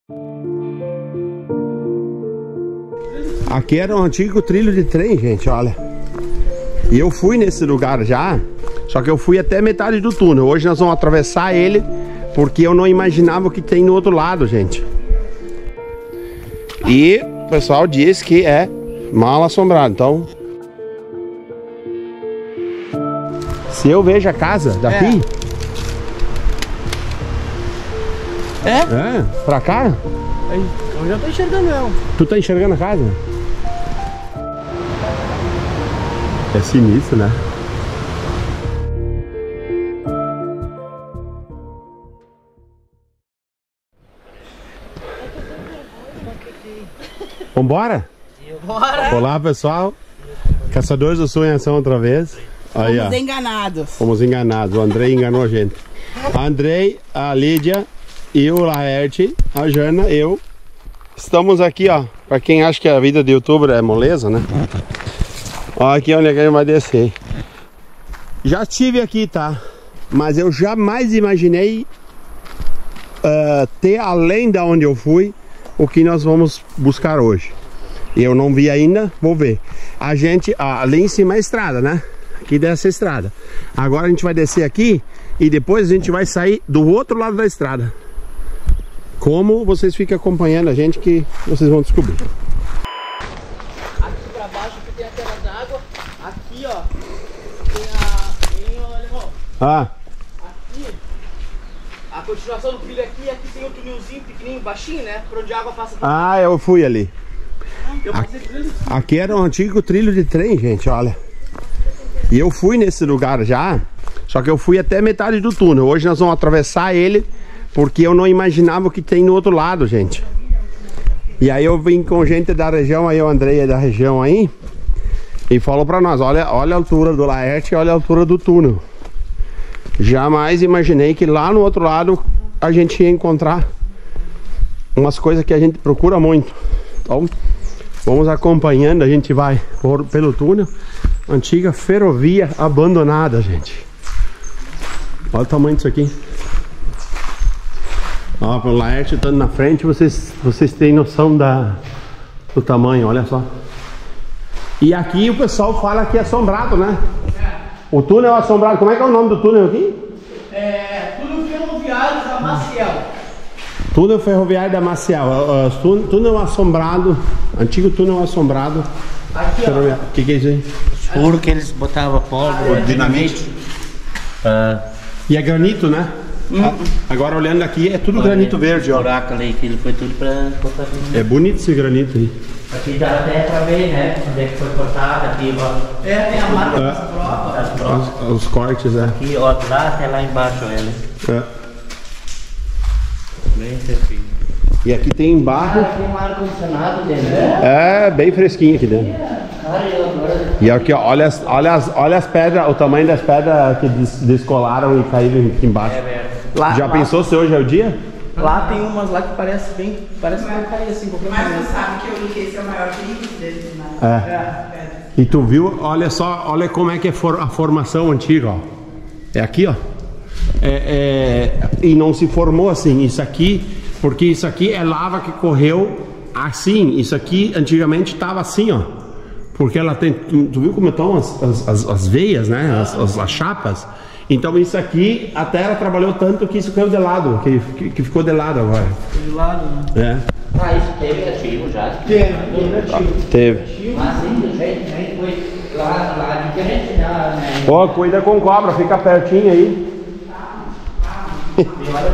Aqui era um antigo trilho de trem, gente, olha. E eu fui nesse lugar já, só que eu fui até metade do túnel. Hoje nós vamos atravessar ele, porque eu não imaginava o que tem no outro lado, gente. E o pessoal diz que é mal assombrado, então... Se eu vejo a casa daqui... É? Pra cá? Eu já tô enxergando ela. Tu tá enxergando a casa? É sinistro, né? Vambora? Bora! Olá, pessoal. Caçadores do Sonho em ação outra vez. Aí, Fomos ó. enganados. Fomos enganados. O Andrei enganou a gente. A Andrei, a Lídia e o Laerte, a Jana, eu. Estamos aqui, ó. Pra quem acha que a vida de youtuber é moleza, né? Ó, aqui onde a gente vai descer. Já estive aqui, tá? Mas eu jamais imaginei ter além da onde eu fui o que nós vamos buscar hoje. Eu não vi ainda, vou ver. A gente, ali em cima é a estrada, né? Aqui dessa estrada. Agora a gente vai descer aqui e depois a gente vai sair do outro lado da estrada. Como vocês ficam acompanhando a gente que vocês vão descobrir. Aqui pra baixo que tem a terra d'água. Aqui, ó, tem aqui, a continuação do trilho aqui. Aqui tem um túnelzinho pequenininho, baixinho, né? Por onde a água passa. Eu fui ali. Eu passei por ele. Aqui era um antigo trilho de trem, gente, olha. E eu fui nesse lugar já, só que eu fui até metade do túnel. Hoje nós vamos atravessar ele, porque eu não imaginava o que tem no outro lado, gente. E aí eu vim com gente da região, aí o Andrei é da região aí, e falou pra nós, olha a altura do Laerte e olha a altura do túnel. Jamais imaginei que lá no outro lado a gente ia encontrar umas coisas que a gente procura muito. Então, vamos acompanhando, a gente vai pelo túnel. Antiga ferrovia abandonada, gente. Olha o tamanho disso aqui. Ó, o Laerte estando na frente, vocês têm noção do tamanho, olha só. E aqui o pessoal fala que é assombrado, né? O túnel é assombrado. Como é que é o nome do túnel aqui? Túnel ferroviário da Maciel. Túnel ferroviário da Maciel. Túnel assombrado. Antigo túnel assombrado. Aqui, ó. O que é isso aí? Furo que eles botavam pólvora, dinamite. E é granito, né? Agora olhando aqui é tudo granito verde, ó. Buraco ali, aquilo foi tudo pra botar. É bonito esse granito aí. Aqui dá até pra ver, né? Onde é que foi cortado, aqui, ó. Tem a marca das provas. Das provas. Os cortes, é. Aqui, ó, lá até lá embaixo, olha. Bem certinho. E aqui tem barro. Tem um ar-condicionado dentro. É, bem fresquinho aqui dentro. E aqui, ó, olha as pedras, o tamanho das pedras que descolaram e caíram aqui embaixo. Já pensou se hoje é o dia? Lá tem umas lá que parece que vai cair assim, qualquer Mas momento. você sabe que eu li que esse é o maior perigo deles, né? E tu viu, olha só, olha como é que é a formação antiga, ó. É aqui, ó. E não se formou assim, isso aqui, porque isso aqui é lava que correu assim. Isso aqui antigamente estava assim, ó. Porque ela tem, tu viu como estão as veias, né? As chapas. Então isso aqui, a terra trabalhou tanto que isso caiu de lado, que ficou de lado agora. De lado, né? Isso teve ativo já? Teve. Mas sim, do jeito que foi lá diferente, né? Ó, cuida com cobra, fica pertinho aí. Olha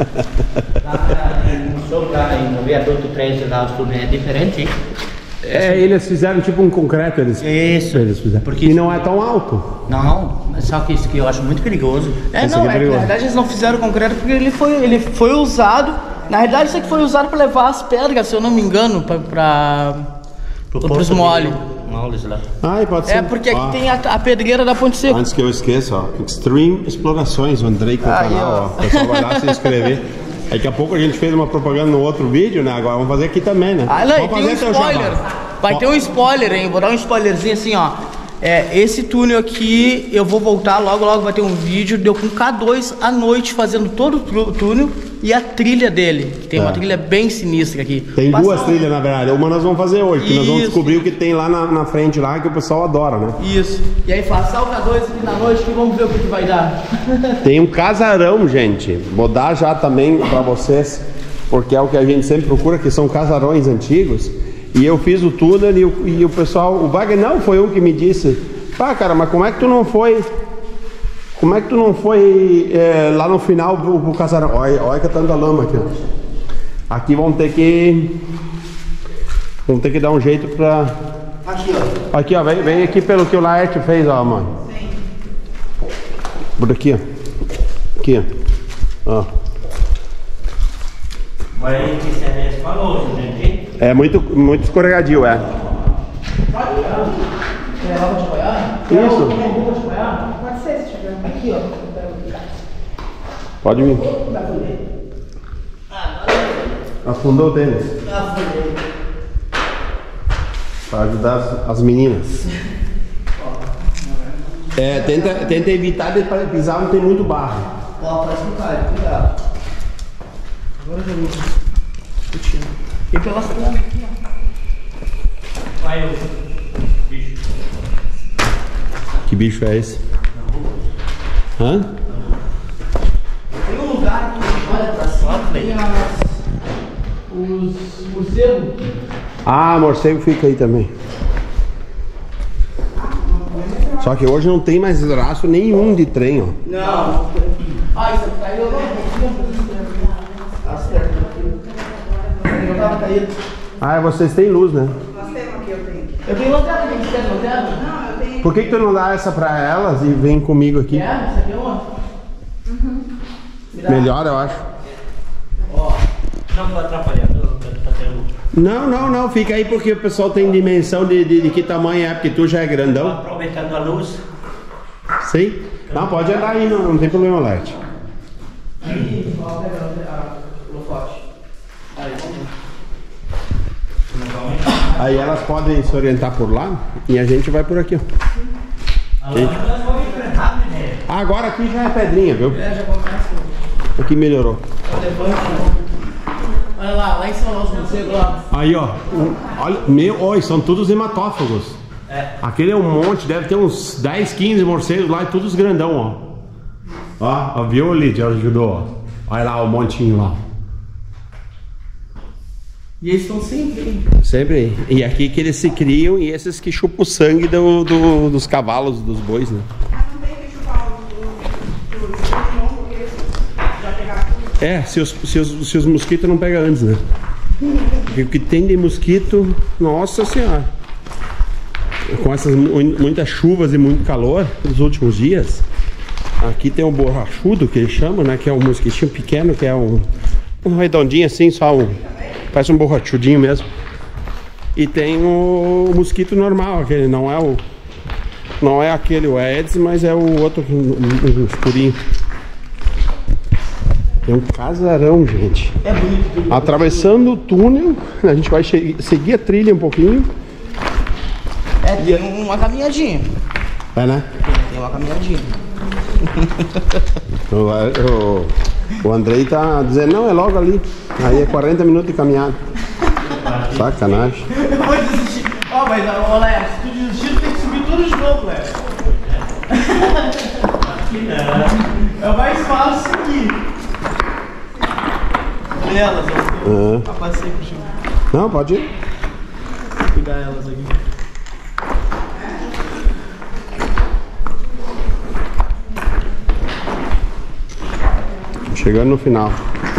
não. No viaduto 3 lá, tudo é diferente, hein? Eles fizeram tipo um concreto, eles fizeram. Porque e não é tão alto. Não, só que isso que eu acho muito perigoso. Na verdade eles não fizeram concreto porque ele foi usado. Na verdade isso aqui foi usado para levar as pedras, se eu não me engano, para os moles. Ah, pode ser. Porque aqui tem a pedreira da Ponte Seca. Antes que eu esqueça, ó, Extreme Explorações, o Andrei com o canal, ó. O pessoal vai lá se inscrever. Daqui a pouco a gente fez uma propaganda no outro vídeo, né? Agora vamos fazer aqui também, né? Não, vamos tem um spoiler. Vai ter um spoiler, hein? Vou dar um spoilerzinho assim, ó. Esse túnel aqui, eu vou voltar, logo vai ter um vídeo, deu com K2 à noite fazendo todo o túnel e a trilha dele. Tem uma trilha bem sinistra aqui. Tem duas trilhas, na verdade. Uma nós vamos fazer hoje, que nós vamos descobrir o que tem lá na frente lá, que o pessoal adora, né? Isso. E aí passar o K2 aqui na noite que vamos ver o que vai dar. Tem um casarão, gente. Vou dar já também pra vocês, porque é o que a gente sempre procura, que são casarões antigos. E eu fiz o túnel e o pessoal, o Wagner não foi um que me disse, pá, cara, mas como é que tu não foi lá no final pro casarão? Olha que tanta lama aqui, ó. Aqui vamos ter que dar um jeito pra... Aqui, ó, vem aqui pelo que o Laerte fez, ó, mano. Sim. Por aqui, ó. Aqui, ó. Vai que você falou, né? É muito escorregadio, é. Pode ir, é água de apoiar? Isso. Pode ser, se tiver. Aqui, ó. Pode vir. Afundou o tênis. Afundei. Para ajudar as meninas. Tenta evitar de pisar onde tem muito barro. Ó, parece que cai, cuidado. Agora já vi. Discutindo. E pelas plantas aqui, ó. Vai o bicho. Que bicho é esse? Hã? Tem um lugar que olha pra cima, tem os morcegos. Ah, morcego fica aí também. Só que hoje não tem mais rastro nenhum de trem, ó. Não. Ah, isso aqui caiu agora. Eu tava caído. Ah, vocês têm luz, né? Nós temos aqui, eu tenho. Eu tenho lanterna, tem que ter lanterna? Não, eu tenho. Por que tu não dá essa pra elas e vem comigo aqui? Quer? Isso aqui é uma? Melhor, eu acho. Ó. Não pode atrapalhar, tá tendo. Não, fica aí porque o pessoal tem dimensão de que tamanho é, porque tu já é grandão. Aproveitando a luz. Sim? Não, pode andar aí, não tem problema, Lerte. Aí, ó, pega o holofote. Aí, vamos lá. Aí elas podem se orientar por lá e a gente vai por aqui, ó. Ah, agora aqui já é pedrinha, viu? Já começa. Aqui melhorou. Olha lá em cima os morcegos lá. Aí, ó. Olha, são todos hematófagos. Aquele é um monte, deve ter uns 10, 15 morcegos lá e todos grandão, ó. Ó, viu, Lídia? Ajudou, ó. Olha lá o montinho lá. E eles estão sempre aí. Sempre aí. E aqui que eles se criam e esses que chupam o sangue dos cavalos, dos bois, né? Não tem que chupar do limão, porque eles já pegaram tudo. Se os mosquitos não pegam antes, né? Porque o que tem de mosquito, nossa senhora. Com essas muitas chuvas e muito calor nos últimos dias, aqui tem um borrachudo que eles chamam, né? Que é um mosquitinho pequeno, que é um redondinho assim, só parece um borrachudinho mesmo. E tem o mosquito normal, aquele não é aquele o Aedes, mas é o outro um escurinho. Tem um casarão, gente. É bonito. Atravessando o túnel, a gente vai seguir a trilha um pouquinho. Tem uma caminhadinha. É, né? Tem uma caminhadinha. O Andrei tá dizendo, não, é logo ali. Aí é 40 minutos de caminhada. Sacanagem. Eu vou desistir. Ó, mas, Léo, se tu desistir, tem que subir tudo de novo, Léo. É o mais fácil aqui. Olha elas, ó. Passei contigo. Não, pode ir. Vou cuidar elas aqui. Chegando no final.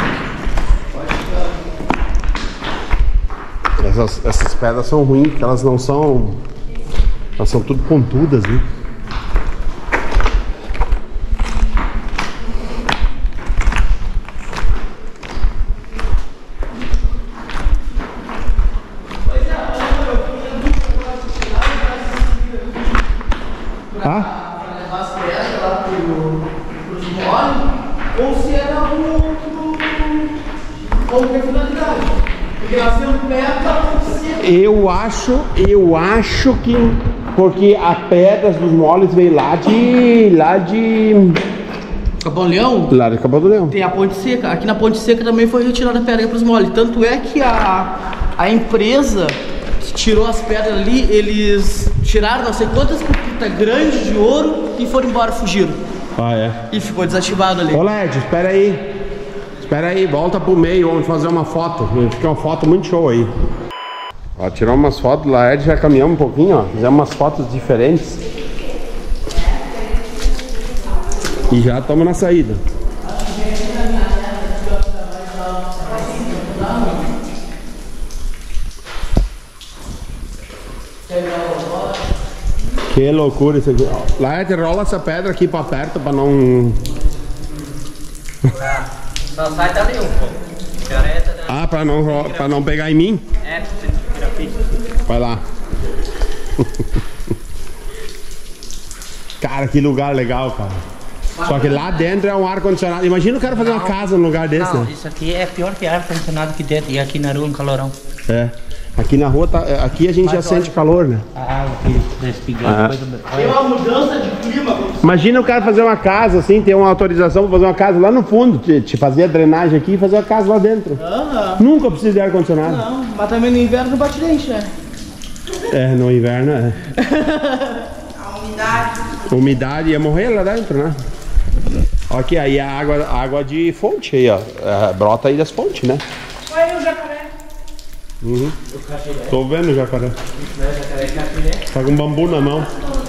Essas pedras são ruins, porque elas não são... Elas são tudo pontudas, né? Pra levar as pedras lá pros moles, ou se era ou que finalidade. Porque nós temos perto da ponte. Eu acho que Porque a pedra dos moles veio lá de Capão Leão? Lá de Capão do Leão. Tem a Ponte Seca. Aqui na Ponte Seca também foi retirada a pedra para os moles. Tanto é que a empresa que tirou as pedras ali, eles tiraram não sei quantas pepitas grandes de ouro e foram embora, fugiram. Ah, é? E ficou desativado ali. Ô Led, espera aí. Espera aí, volta pro meio, vamos fazer uma foto. Fica uma foto muito show aí. Ó, tiramos umas fotos lá, Ed, já caminhamos um pouquinho, ó. Fizemos umas fotos diferentes. E já estamos na saída. Que loucura isso aqui. Laerte, rola essa pedra aqui pra perto pra não... Só sai dali um pouco. Ah, pra não pegar em mim? É, você tira a pista. Vai lá. Cara, que lugar legal, cara. Só que lá dentro é um ar-condicionado. Imagina o cara fazer uma casa num lugar desse, Não, né? isso aqui é pior que ar-condicionado aqui dentro. E aqui na rua um calorão. É. Aqui na rua, aqui a gente já sente calor, né? Ah, aqui despigando. Tem uma mudança de clima. Imagina o cara fazer uma casa assim, ter uma autorização pra fazer uma casa lá no fundo, te fazer a drenagem aqui e fazer a casa lá dentro. Nunca precisa de ar-condicionado. Não, mas também no inverno bate dente, né? É, no inverno é. A umidade. Umidade ia morrer lá dentro, né? Ó, aqui, aí a água de fonte aí, ó. Brota aí das fontes, né? Olha o jacaré. Uhum. Tô vendo o jacaré. Tá com bambu na mão.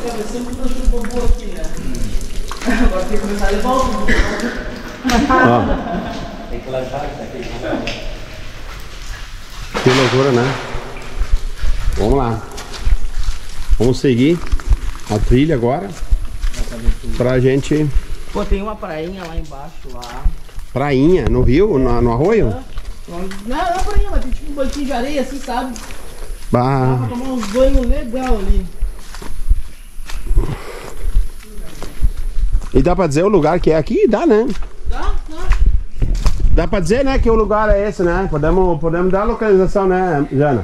Agora tem que começar a levar o... Que loucura, né? Vamos lá. Vamos seguir a trilha agora. Pra gente... Pô, tem uma prainha lá embaixo, lá. Prainha, no rio, no arroio? Não é prainha, mas tem tipo um banquinho de areia assim, sabe? Dá Bah. pra tomar uns banhos legal ali. E dá pra dizer o lugar que é aqui? Dá, né? Dá? Dá pra dizer, né, que o lugar é esse, né? Podemos dar a localização, né, Jana?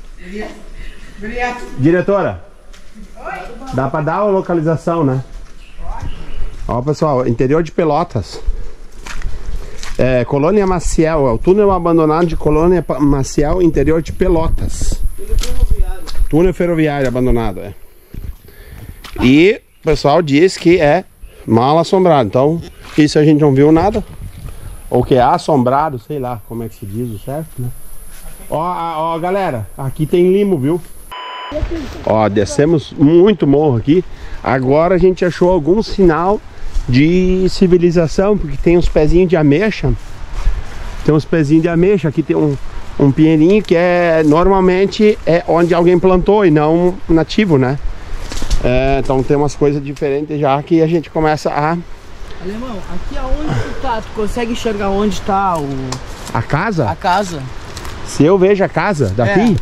Diretora? Dá pra dar a localização, né? Ó, pessoal, interior de Pelotas. É, Colônia Maciel, é o túnel abandonado de Colônia Maciel, interior de Pelotas. Túnel ferroviário abandonado, é. E o pessoal diz que é mal assombrado. Então, isso a gente não viu nada. Ou que é assombrado, sei lá como é que se diz o certo, né? Ó, galera, aqui tem limo, viu? Ó, descemos muito morro aqui. Agora a gente achou algum sinal de civilização, porque tem uns pezinhos de ameixa. Tem uns pezinhos de ameixa. Aqui tem um pinheirinho que normalmente é onde alguém plantou e não nativo, né? Então tem umas coisas diferentes já que a gente começa a... Alemão, aqui aonde tu tá? Tu consegue enxergar onde tá A casa? a casa? Se eu vejo a casa daqui?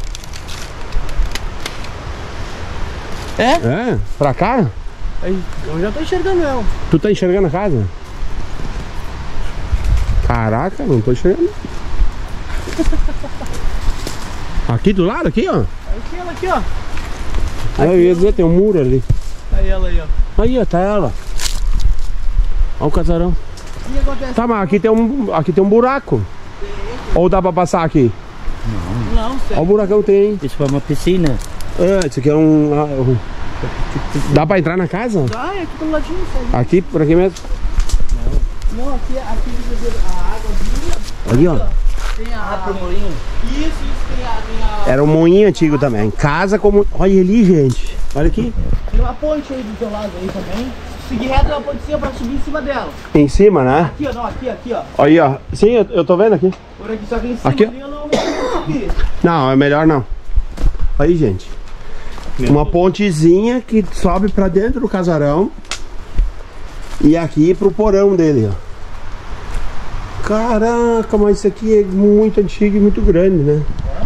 É? Pra cá? Eu já tô enxergando ela. Tu tá enxergando a casa? Caraca, não tô enxergando. Aqui do lado, aqui, ó. Aqui ela, aqui, ó. Eu ia dizer, tem um muro ali. Aí ela aí, ó. Aí, ó, tá ela. Olha o casarão. O que acontece? Tá, mas aqui tem um buraco. Ou dá pra passar aqui? Não, sei. Olha o buracão tem. Isso foi uma piscina. Isso aqui é Dá pra entrar na casa? Ah, é aqui pelo ladinho, sabe? Aqui, por aqui mesmo? Não, aqui a água vinha. Ali, ó. Tem a... Pro moinho. Isso, tem a... Era um moinho antigo também. Casa como... Olha ali, gente. Olha aqui. Tem uma ponte aí do teu lado aí também. Seguir reto uma pontezinha pra subir em cima dela. Em cima, né? Aqui, ó, não, aqui, ó. Aí, ó. Sim, eu tô vendo aqui. Por aqui, só que em cima Aqui, ó. ali eu não consigo subir. Não, é melhor não. Aí, gente. Uma pontezinha que sobe pra dentro do casarão. E aqui pro porão dele, ó. Caraca, mas isso aqui é muito antigo e muito grande, né?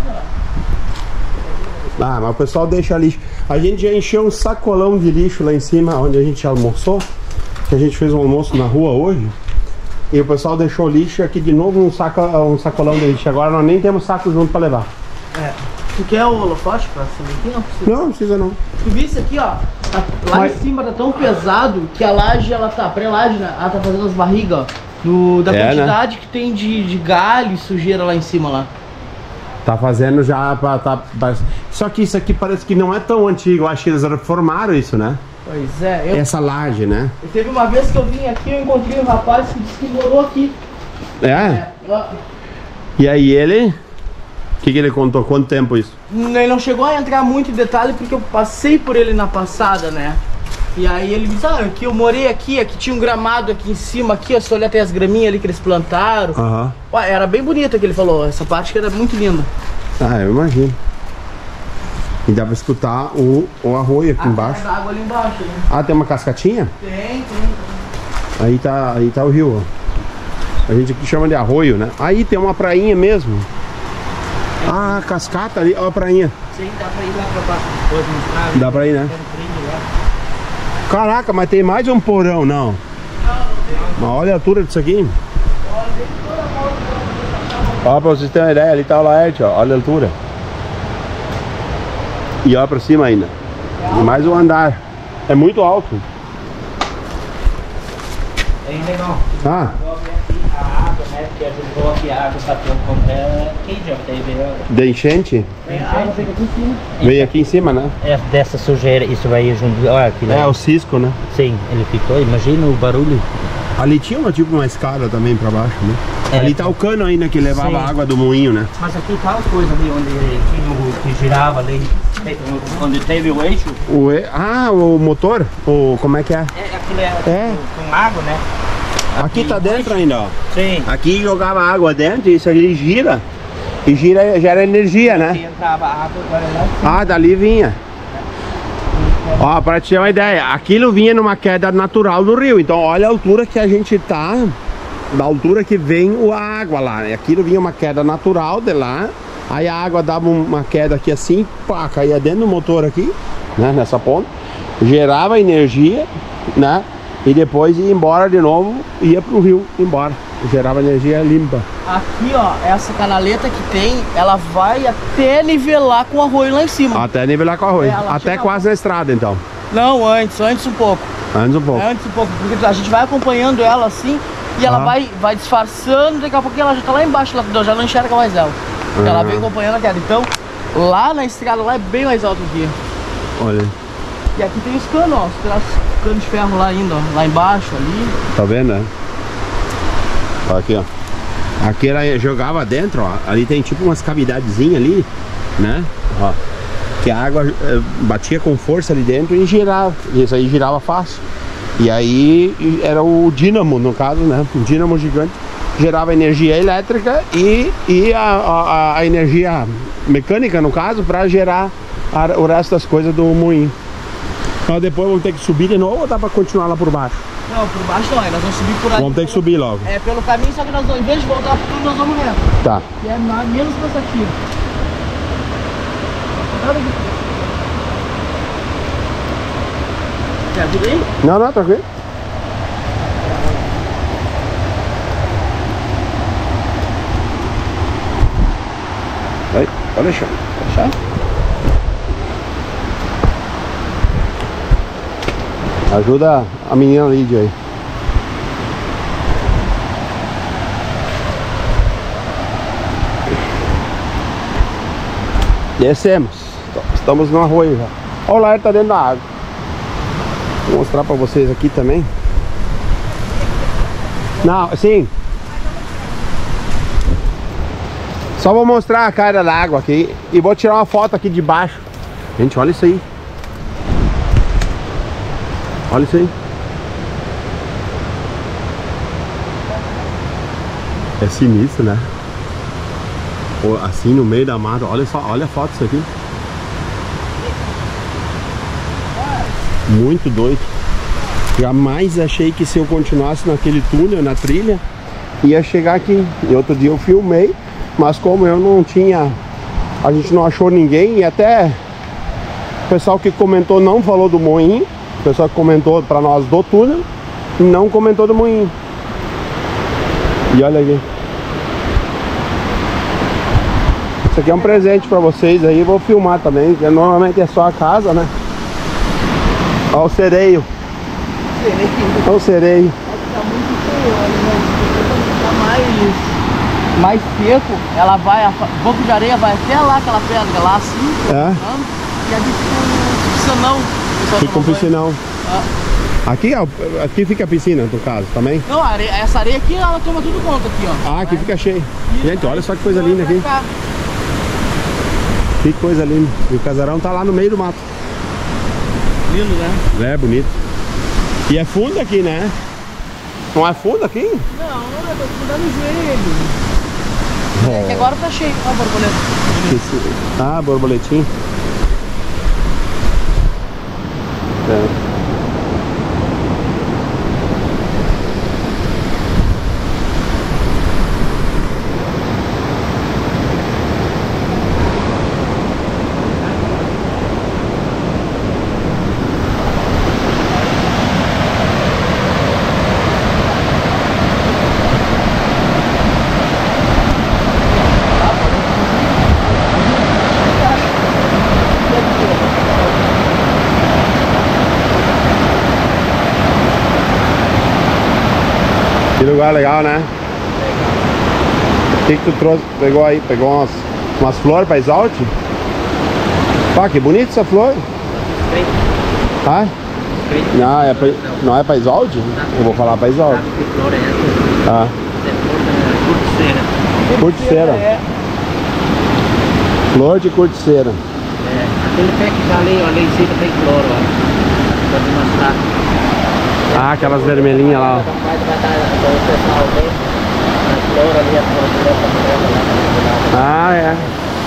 Ah, mas o pessoal deixa lixo. A gente já encheu um sacolão de lixo lá em cima, onde a gente almoçou. Que a gente fez um almoço na rua hoje. E o pessoal deixou lixo aqui de novo, um sacolão de lixo. Agora nós nem temos saco junto pra levar. Tu quer o holofote pra cima aqui? Não precisa. Não precisa não. Tu viu isso aqui, ó? Lá em cima tá tão pesado que a laje, ela tá, pré-laje, né? Ela tá fazendo as barrigas, ó. Da quantidade, né, que tem de galho e sujeira lá em cima lá. Tá fazendo já pra... Só que isso aqui parece que não é tão antigo. Eu acho que eles reformaram isso, né? Pois é. Essa laje, né? Teve uma vez que eu vim aqui, eu encontrei um rapaz que disse que morou aqui. E aí ele... O que ele contou? Quanto tempo isso? Ele não chegou a entrar muito em detalhe porque eu passei por ele na passada, né? E aí ele disse, que eu morei aqui tinha um gramado aqui em cima, aqui, ó, se olha até as graminhas ali que eles plantaram. Ué, era bem bonito que ele falou, essa parte que era muito linda. Ah, eu imagino. E dá pra escutar o arroio aqui embaixo. Tem água ali embaixo, né? Ah, tem uma cascatinha? Tem. Aí tá o rio, ó. A gente aqui chama de arroio, né? Aí tem uma prainha mesmo. Ah, cascata ali, ó a prainha. Sim, dá pra ir lá pra baixo depois mostrar. Dá pra ir, né? Caraca, mas tem mais um porão, não? Mas olha a altura disso aqui. Ó, pra vocês terem uma ideia, ali tá o Laerte, ó. Olha a altura. E ó pra cima ainda. E mais um andar. É muito alto. É legal. Ah. A água, né? Que ajudou aqui a água pra ter aqui já teve. De enchente? A água veio aqui em cima. Veio aqui em cima, né? É dessa sujeira, isso vai junto. Olha aqui. É, o cisco, né? Sim, ele ficou. Imagina o barulho. Ali tinha uma escada também pra baixo, né? É. Ali tá o cano ainda que levava Sim. a água do moinho, né? Mas aqui tá a coisa ali onde tinha o que girava ali. Onde teve o eixo. O motor? Como é que é? Aquilo é com água, né? Aqui tá dentro ainda, ó. Sim. Aqui jogava água dentro e isso ali gira. E gera energia, né? Aqui entrava água, agora lá. Ah, dali vinha. Ó, pra te ter uma ideia, aquilo vinha numa queda natural do rio. Então olha a altura que a gente tá, da altura que vem a água lá, né? Aquilo vinha uma queda natural de lá. Aí a água dava uma queda aqui assim, pá, caía dentro do motor aqui, né? Nessa ponta. Gerava energia, né? E depois ia embora de novo, ia pro rio embora. Gerava energia limpa. Aqui, ó, essa canaleta que tem, ela vai até nivelar com o arroio lá em cima. Até nivelar com o arroio. Até chega quase na estrada, então. Não, antes um pouco. Antes um pouco. Antes um pouco, porque a gente vai acompanhando ela assim e ela vai disfarçando, daqui a pouco ela já tá lá embaixo, já não enxerga mais ela. Ela vem acompanhando a queda. Então, lá na estrada, lá é bem mais alto aqui. Olha. E aqui tem os canos, ó, os canos de ferro lá ainda, ó, lá embaixo, ali. Tá vendo, né? Aqui, ó. Aqui ela jogava dentro, ó. Ali tem tipo umas cavidadezinhas ali, né? Ó. Que a água batia com força ali dentro e girava. Isso aí girava fácil. E aí era o dínamo, no caso, né? Um dínamo gigante. Gerava energia elétrica e a energia mecânica, no caso, para gerar o resto das coisas do moinho. Então depois vamos ter que subir de novo ou dá pra continuar lá por baixo? Não, por baixo não, nós vamos subir por ali. Vamos ter que subir logo. É, pelo caminho, só que nós vamos, em vez de voltar pro tudo, nós vamos reto. Tá. Que é menos cansativo. Quer ajuda aí? Não, tranquilo. Aí, pode deixar. Pode deixar? Ajuda a menina Lídia aí. Descemos. Estamos no arroio já. Olha lá, ele tá dentro da água. Vou mostrar pra vocês aqui também. Não, sim. Só vou mostrar a cara da água aqui e vou tirar uma foto aqui de baixo. Gente, olha isso aí. Olha isso aí. É sinistro, né? Assim no meio da mata. Olha só, olha a foto disso aqui. Muito doido. Jamais achei que se eu continuasse naquele túnel, na trilha, ia chegar aqui. E outro dia eu filmei, mas como eu não tinha, a gente não achou ninguém, e até o pessoal que comentou não falou do moinho. O pessoal que comentou pra nós do túnel não comentou do moinho. E olha aqui. Isso aqui é um presente pra vocês aí, vou filmar também, porque normalmente é só a casa, né? Olha o sereio. Olha o sereio. Tá muito feio, tá mais seco, ela vai, um pouco de areia vai até lá, aquela pedra lá assim, e ali fica um piscinão. Fica um piscinão. Aqui fica a piscina, no caso, também? Não, essa areia aqui, ela toma tudo conta aqui, ó. Ah, aqui fica cheio. Gente, olha só que coisa linda aqui. Que coisa linda. E o casarão tá lá no meio do mato. Lindo, né? É, bonito. E é fundo aqui, né? Não é fundo aqui? Não, eu tô fundo no joelho. É que agora tá cheio, ó, a borboleta. Ah, borboletinho. É. Que lugar legal, né? O que tu trouxe? Pegou aí? Pegou umas flores para Isolde? Pá, que bonita essa flor. Ah? Não é para Isolde? Eu vou falar para Isolde. Que flor é essa? Ah. É Curticeira. Flor de curticeira. É, aquele pé que tá ali, ó, ali em cima tem flor, ó. Pode mostrar. Ah, aquelas vermelhinhas lá, ó. Ah, é.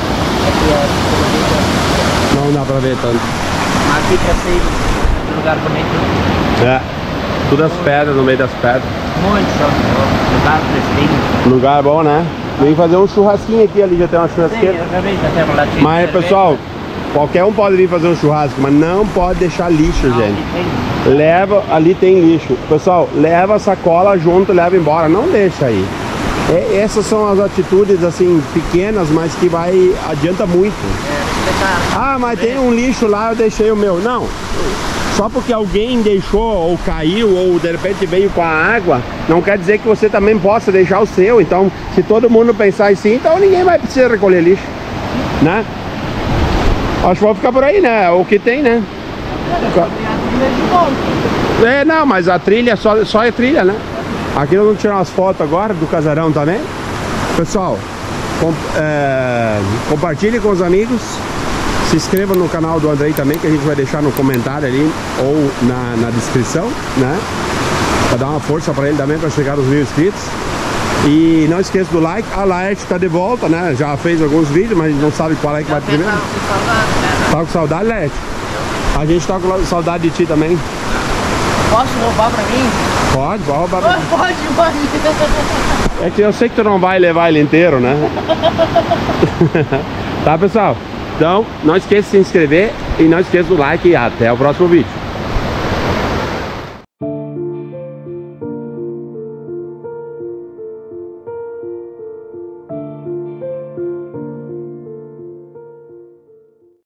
Não dá pra ver tanto. Mas fica assim, um lugar bonito. É. Tudo as pedras, no meio das pedras. Muito só, lugar fresquinho. Lugar bom, né? Vem fazer um churrasquinho aqui, ali já tem uma Sim, churrasqueira. eu já vi, já tem uma latinha. Mas, pessoal, qualquer um pode vir fazer um churrasco, mas não pode deixar lixo, gente. Leva, ali tem lixo. Pessoal, leva a sacola junto, leva embora, não deixa aí. Essas são as atitudes, assim, pequenas, mas que adianta muito. Ah, mas tem um lixo lá, eu deixei o meu. Não, só porque alguém deixou, ou caiu, ou de repente veio com a água, não quer dizer que você também possa deixar o seu. Então, se todo mundo pensar assim, então ninguém vai precisar recolher lixo, né? Acho que vou ficar por aí, né? O que tem, né? É, não, mas a trilha só é trilha, né? Aqui nós vamos tirar umas fotos agora do casarão também. Pessoal, compartilhe com os amigos. Se inscreva no canal do Andrei também, que a gente vai deixar no comentário ali ou na descrição, né? Pra dar uma força pra ele também, pra chegar aos 1000 inscritos. E não esqueça do like. A Laerte tá de volta, né? Já fez alguns vídeos, mas não sabe qual é que vai primeiro. Tá com saudade, Laerte? A gente tá com saudade de ti também. Posso roubar pra mim? Pode roubar pra mim. Pode. É que eu sei que tu não vai levar ele inteiro, né? Tá, pessoal? Então, não esqueça de se inscrever e não esqueça do like e até o próximo vídeo.